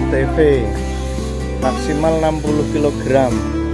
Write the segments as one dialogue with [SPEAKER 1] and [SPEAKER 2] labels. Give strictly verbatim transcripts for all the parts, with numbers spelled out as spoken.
[SPEAKER 1] T V maksimal enam puluh kilogram.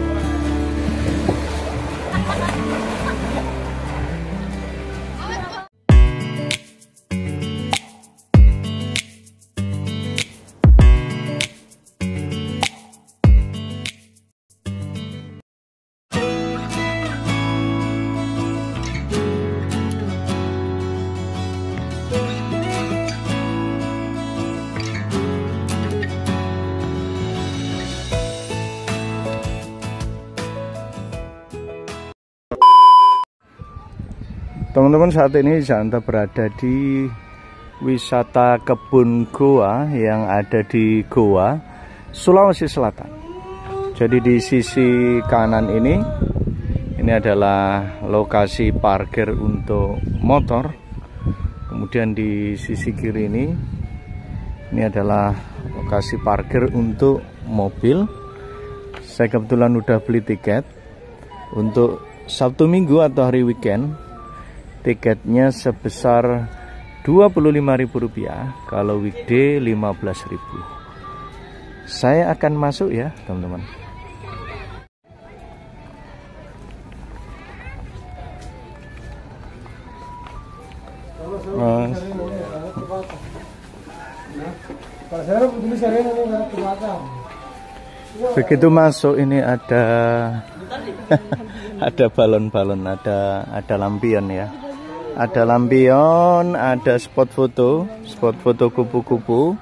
[SPEAKER 1] Teman-teman, saat ini Zanta berada di wisata kebun goa yang ada di Goa, Sulawesi Selatan. Jadi di sisi kanan ini, ini adalah lokasi parkir untuk motor. Kemudian di sisi kiri ini, ini adalah lokasi parkir untuk mobil. Saya kebetulan udah beli tiket untuk Sabtu Minggu atau hari weekend. Tiketnya sebesar dua puluh lima ribu rupiah, kalau weekday lima belas ribu. Saya akan masuk ya teman-teman. Begitu masuk ini ada ada balon-balon, ada ada lampion ya. Ada lampion, ada spot foto, spot foto kupu-kupu.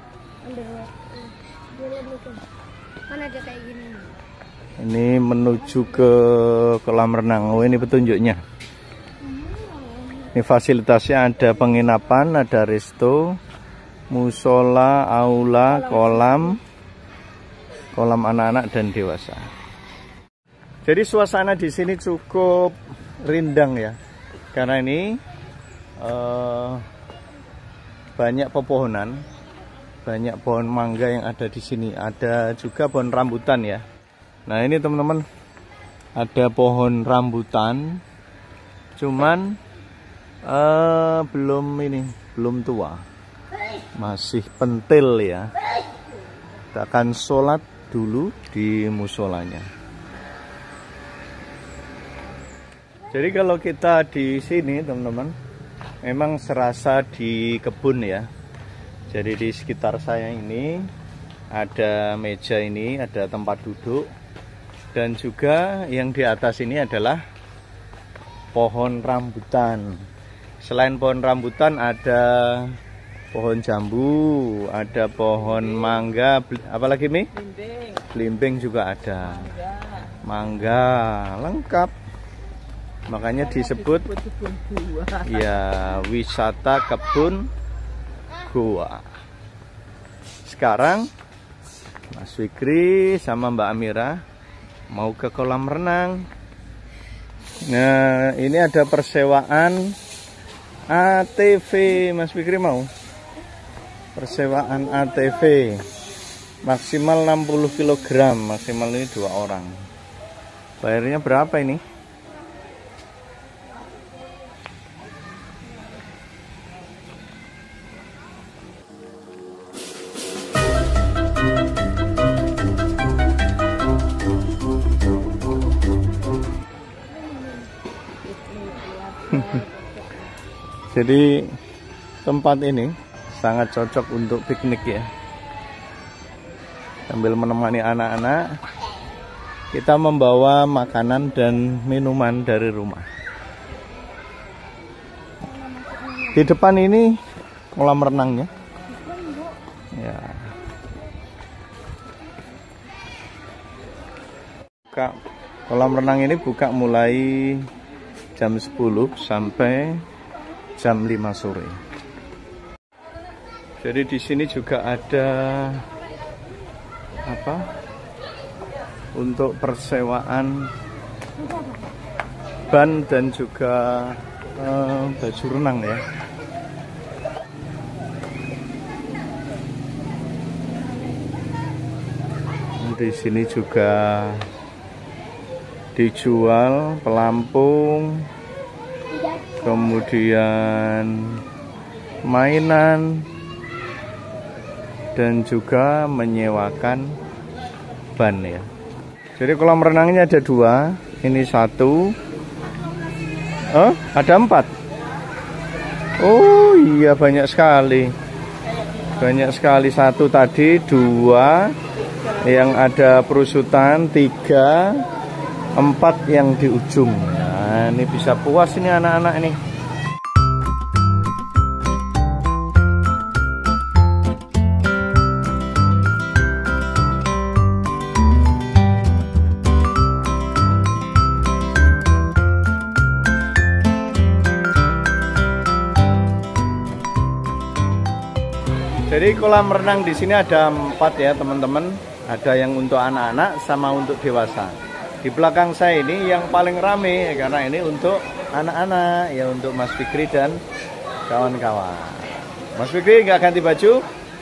[SPEAKER 1] Ini menuju ke kolam renang. Oh, ini petunjuknya. Ini fasilitasnya ada penginapan, ada resto, musola, aula, kolam, kolam anak-anak dan dewasa. Jadi suasana di sini cukup rindang ya, karena ini Uh, banyak pepohonan, banyak pohon mangga yang ada di sini. Ada juga pohon rambutan ya. Nah ini teman-teman, ada pohon rambutan, cuman uh, belum ini, belum tua, masih pentil ya. Kita akan sholat dulu di musolanya. Jadi kalau kita di sini teman-teman, memang serasa di kebun ya. Jadi di sekitar saya ini ada meja ini, ada tempat duduk, dan juga yang di atas ini adalah pohon rambutan. Selain pohon rambutan ada pohon jambu, ada pohon mangga, apalagi Mi? Belimbing. Belimbing juga ada. Mangga, lengkap. Makanya disebut ya wisata kebun goa. Sekarang Mas Fikri sama Mbak Amira mau ke kolam renang. Nah ini ada persewaan A T V. Mas Fikri mau persewaan A T V maksimal enam puluh kilogram, maksimal ini dua orang. Bayarnya berapa ini? Jadi tempat ini sangat cocok untuk piknik ya. Sambil menemani anak-anak, kita membawa makanan dan minuman dari rumah. Di depan ini kolam renangnya. Ya. Buka, kolam renang ini buka mulai jam sepuluh sampai jam lima sore. Jadi di sini juga ada apa? Untuk persewaan ban dan juga uh, baju renang ya. Di sini juga dijual pelampung, kemudian mainan, dan juga menyewakan ban ya. Jadi kolam renangnya ada dua, ini satu, oh ada empat. Oh iya banyak sekali, banyak sekali. Satu tadi, dua yang ada perusutan, tiga, empat yang di ujung. Nah ini bisa puas ini anak-anak ini. Jadi kolam renang di sini ada empat ya teman-teman. Ada yang untuk anak-anak sama untuk dewasa. Di belakang saya ini yang paling rame karena ini untuk anak-anak ya, untuk Mas Fikri dan kawan-kawan. Mas Fikri nggak ganti baju?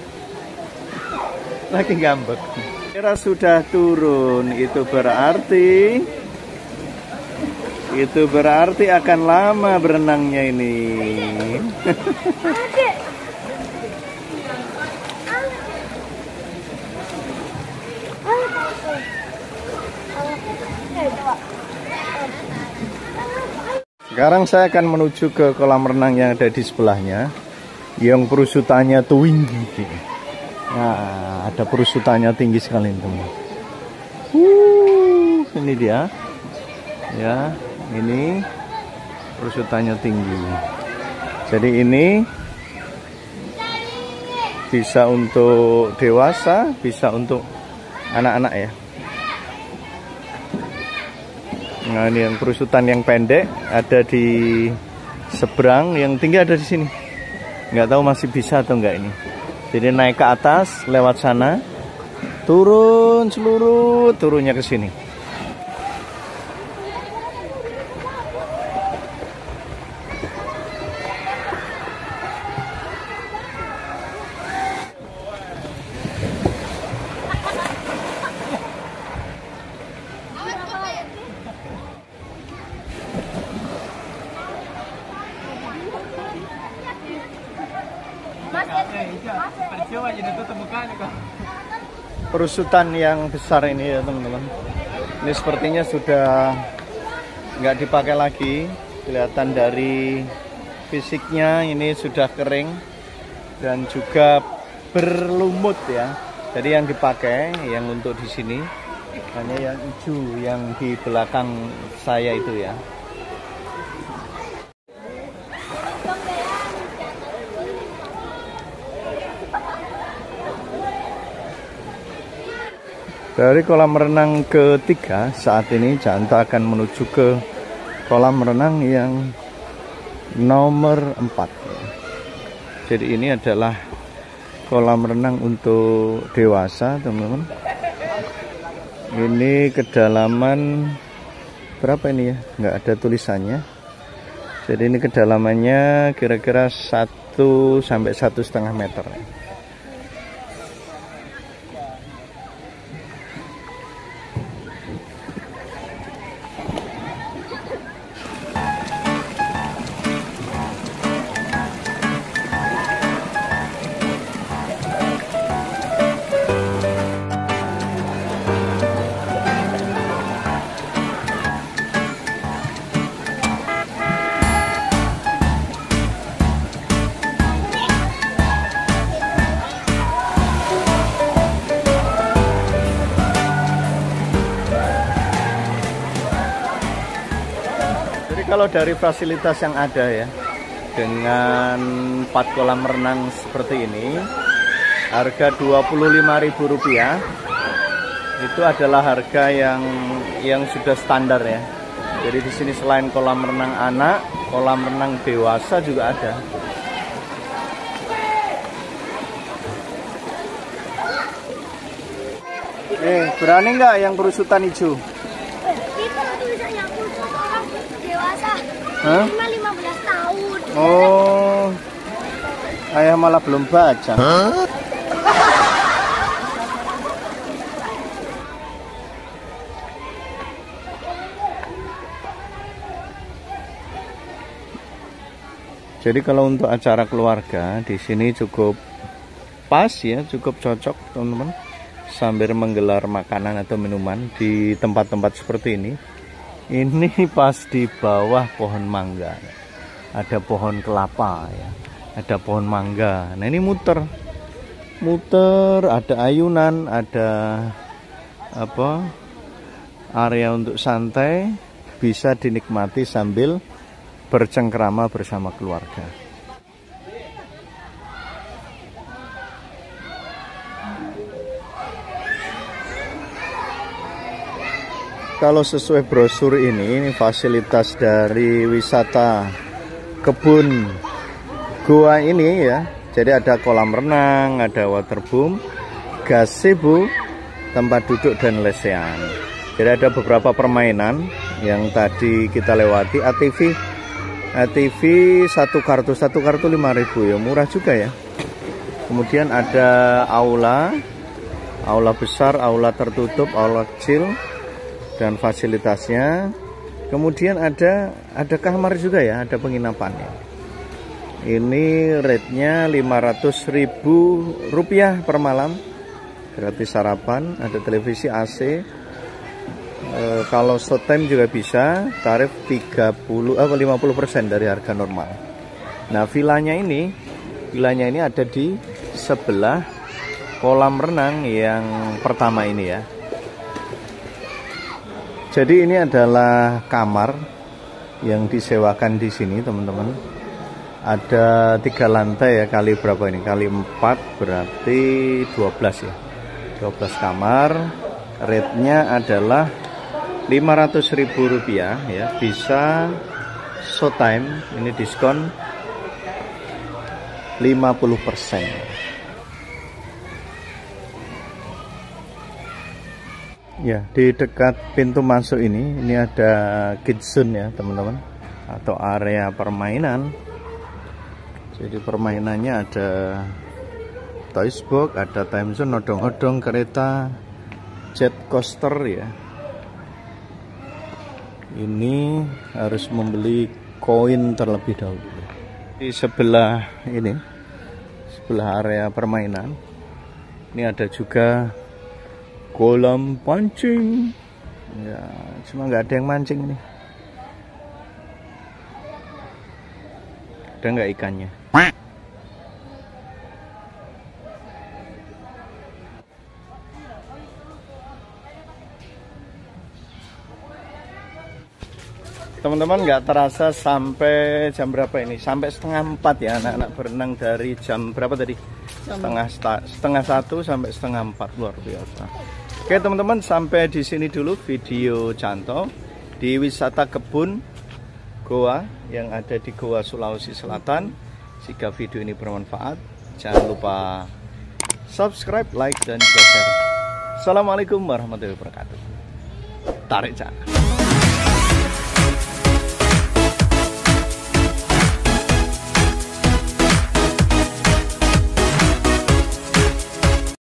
[SPEAKER 1] Lagi ngambek. Kira sudah turun, itu berarti itu berarti akan lama berenangnya ini. Sekarang saya akan menuju ke kolam renang yang ada di sebelahnya, yang perusutannya tinggi. Nah, ada perusutannya tinggi sekali teman. Uh, ini dia, ya, ini perusutannya tinggi. Jadi ini bisa untuk dewasa, bisa untuk anak-anak ya. Nah ini yang perusutan yang pendek ada di seberang, yang tinggi ada di sini. Nggak tahu masih bisa atau enggak ini. Jadi naik ke atas lewat sana, turun seluruh turunnya ke sini. Perusutan yang besar ini ya teman-teman. Ini sepertinya sudah nggak dipakai lagi. Kelihatan dari fisiknya ini sudah kering dan juga berlumut ya. Jadi yang dipakai yang untuk di sini hanya yang hijau yang di belakang saya itu ya. Dari kolam renang ketiga saat ini Janta akan menuju ke kolam renang yang nomor empat. Jadi ini adalah kolam renang untuk dewasa teman-teman. Ini kedalaman berapa ini ya? Nggak ada tulisannya. Jadi ini kedalamannya kira-kira satu sampai satu setengah meter. Kalau dari fasilitas yang ada ya, dengan empat kolam renang seperti ini, harga dua puluh lima ribu rupiah itu adalah harga yang yang sudah standar ya. Jadi di sini selain kolam renang anak, kolam renang dewasa juga ada. Eh, berani nggak yang perusutan hijau? Hah?
[SPEAKER 2] lima belas tahun.
[SPEAKER 1] Oh, ayah malah belum baca. Huh? Jadi kalau untuk acara keluarga di sini cukup pas ya, cukup cocok teman-teman sambil menggelar makanan atau minuman di tempat-tempat seperti ini. Ini pas di bawah pohon mangga, ada pohon kelapa ya, ada pohon mangga. Nah ini muter, muter, ada ayunan, ada apa area untuk santai, bisa dinikmati sambil bercengkrama bersama keluarga. Kalau sesuai brosur ini, ini fasilitas dari wisata kebun goa ini ya. Jadi ada kolam renang, ada waterboom, gazebo, tempat duduk dan lesehan. Jadi ada beberapa permainan yang tadi kita lewati. A T V, A T V satu kartu, satu kartu lima ribu ya, murah juga ya. Kemudian ada aula, aula besar, aula tertutup, aula kecil, dan fasilitasnya. Kemudian ada ada kamar juga ya, ada penginapannya. Ini rate-nya lima ratus ribu rupiah per malam, gratis sarapan, ada televisi A C. E, kalau short time juga bisa, tarif tiga puluh apa lima puluh persen dari harga normal. Nah, vilanya ini, vilanya ini ada di sebelah kolam renang yang pertama ini ya. Jadi ini adalah kamar yang disewakan di sini teman-teman. Ada tiga lantai ya, kali berapa ini? Kali empat berarti dua belas ya. dua belas kamar. Rate-nya adalah lima ratus ribu rupiah ya. Bisa showtime, ini diskon lima puluh persen. Ya, di dekat pintu masuk ini, ini ada kids zone ya teman-teman, atau area permainan. Jadi permainannya ada toys box, ada time zone, odong-odong, kereta, jet coaster ya. Ini harus membeli koin terlebih dahulu. Di sebelah ini, sebelah area permainan, ini ada juga kolam pancing ya, cuma nggak ada yang mancing nih. Ada nggak ikannya? Teman-teman, nggak terasa sampai jam berapa ini? Sampai setengah empat ya, anak-anak berenang dari jam berapa tadi? Setengah setengah satu sampai setengah empat, luar biasa. Oke teman-teman, sampai di sini dulu video Canto di wisata kebun goa yang ada di Goa Sulawesi Selatan. Jika video ini bermanfaat, jangan lupa subscribe, like, dan juga share. Assalamualaikum warahmatullahi wabarakatuh. Tarik cak.